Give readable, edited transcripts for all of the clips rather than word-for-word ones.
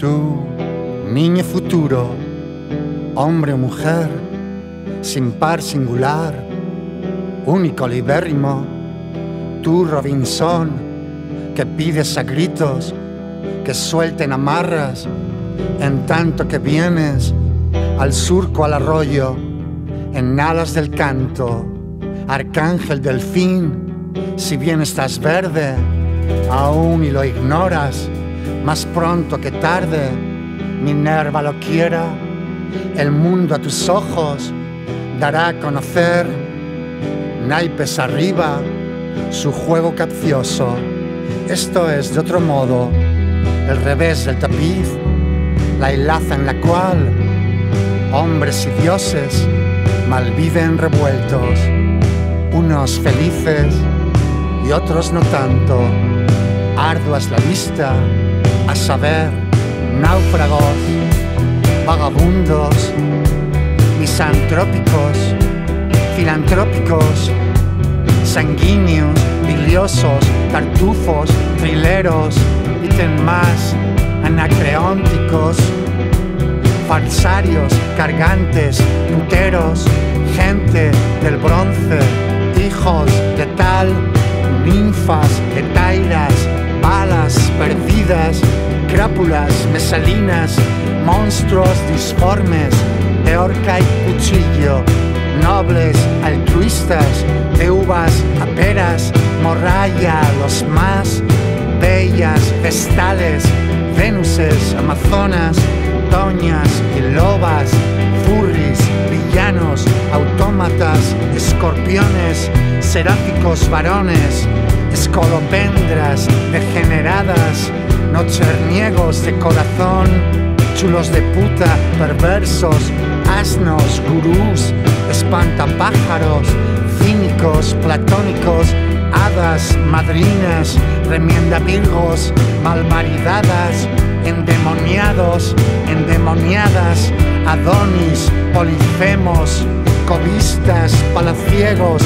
Tú, niño futuro, hombre o mujer, sin par singular, único libérrimo, tú Robinson, que pides a gritos que suelten amarras, en tanto que vienes al surco, al arroyo, en alas del canto, arcángel delfín, si bien estás verde, aún y lo ignoras, más pronto que tarde, Minerva lo quiera, el mundo a tus ojos dará a conocer, naipes arriba, su juego capcioso. Esto es de otro modo, el revés del tapiz, la hilaza en la cual hombres y dioses malviven revueltos, unos felices y otros no tanto. Ardua es la vista, a saber, náufragos, vagabundos, misantrópicos, filantrópicos, sanguíneos, biliosos, tartufos, trileros, ítem más, anacreónticos, falsarios, cargantes, puteros, gente del bronce, hijos de tal, ninfas, etairas, balas perdidas, crápulas, mesalinas, monstruos disformes, de horca y cuchillo, nobles, altruistas, de uvas a peras, morralla, los más bellas, vestales, venuses, amazonas, doñas y lobas, furries, villanos, autómatas, escorpiones, seráficos varones, escolopendras degeneradas, nocherniegos de corazón, chulos de puta, perversos, asnos, gurús, espantapájaros, cínicos, platónicos, hadas, madrinas, remiendavirgos, malmaridadas, endemoniados, endemoniadas, adonis, polifemos, cobistas, palaciegos,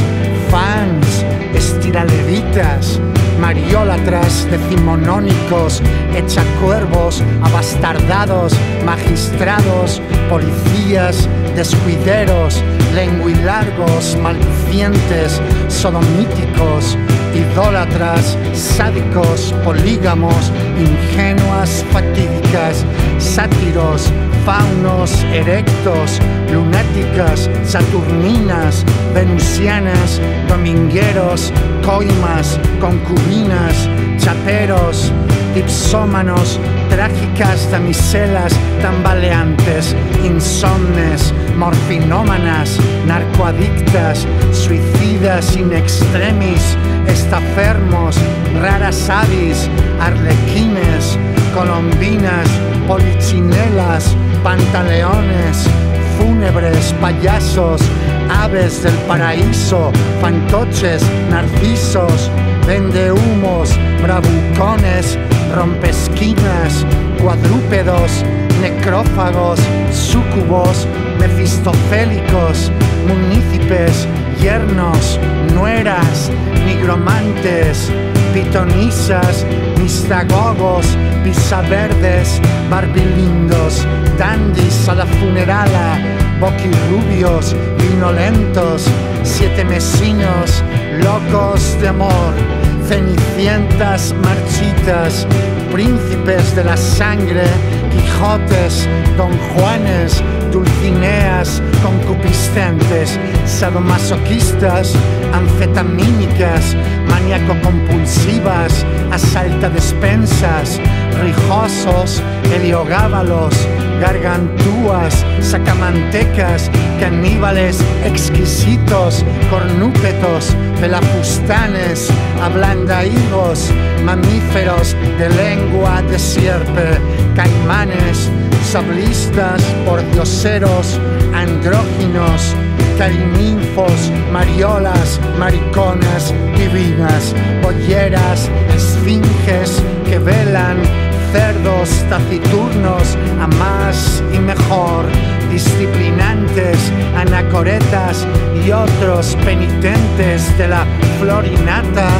fans, estiraleditas, mariólatras, decimonónicos, echacuervos, abastardados, magistrados, policías, descuideros, lenguilargos, maldicientes, sodomíticos, idólatras, sádicos, polígamos, ingenuas, fatídicas, sátiros, faunos, erectos, lunáticas, saturninas, venusianas, domingueros, coimas, concubinas, chaperos, dipsómanos, trágicas damiselas tambaleantes, insomnes, morfinómanas, narcoadictas, suicidas in extremis, estafermos, raras avis, arlequines, colombinas, polichinelas, pantaleones, fúnebres, payasos, aves del paraíso, fantoches, narcisos, vendehumos, bravucones, rompesquinas, cuadrúpedos, necrófagos, súcubos, mefistofélicos, munícipes, yernos, nueras, nigromantes, pitonisas, mistagogos, pisaverdes, barbilindos, dandis a la funerala, boquirrubios, vinolentos, siete mesinos, locos de amor, cenicientas marchitas, príncipes de la sangre, Quijotes, Don Juanes, Dulcineas, concupiscentes, sadomasoquistas, anfetamínicas, maníaco-compulsivas, asaltadespensas, rijosos, heliogábalos, gargantúas, sacamantecas, caníbales exquisitos, cornúpetos, pelafustanes, ablandahigos, mamíferos de lengua de sierpe, caimanes, sablistas, pordioseros, andróginos, carininfos, mariolas, mariconas, divinas, bolleras, esfinges que velan, cerdos taciturnos a más y mejor, disciplinantes, anacoretas y otros penitentes de la florinata,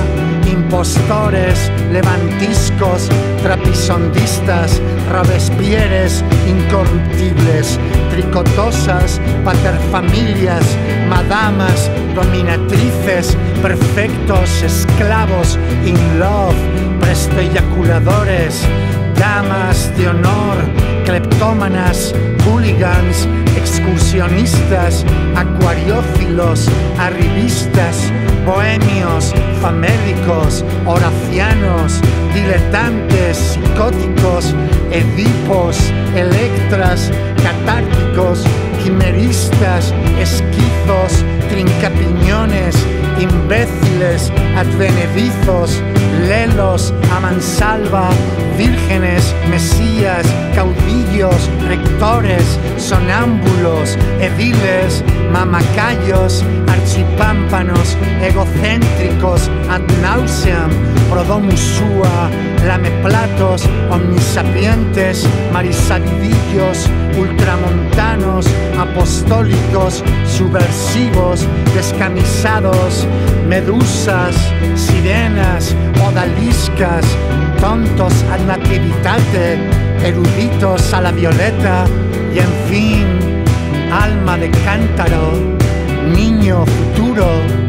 impostores, levantiscos, trapisondistas, Robespierres incorruptibles, tricotosas, paterfamilias, madamas, dominatrices, perfectos esclavos, in love, prestoeyaculadores, damas de honor, cleptómanas, hooligans, excursionistas, acuariófilos, arribistas, bohemios, famélicos, horacianos, diletantes, psicóticos, edipos, electras, catárticos, quimeristas, esquizos, trincapiñones, imbéciles, advenedizos, lelos, a mansalva, vírgenes, mesías, caudillos, rectores, sonámbulos, ediles, mamacayos, archipámpanos, egocéntricos, ad nauseam, prodomusúa, lameplatos, omnisapientes, marisabidillos, ultramontanos, apostólicos, subversivos, descamisados, medusas, sirenas, odaliscas, tontos ad nativitate, eruditos a la violeta y en fin, alma de cántaro, niño futuro.